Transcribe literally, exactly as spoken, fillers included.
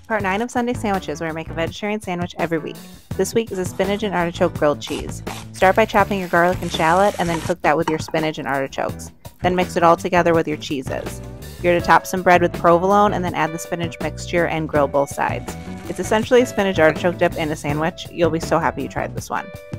Part nine of Sunday Sandwiches, where I make a vegetarian sandwich every week. This week is a spinach and artichoke grilled cheese. Start by chopping your garlic and shallot and then cook that with your spinach and artichokes. Then mix it all together with your cheeses. You're to top some bread with provolone and then add the spinach mixture and grill both sides. It's essentially a spinach artichoke dip in a sandwich. You'll be so happy you tried this one.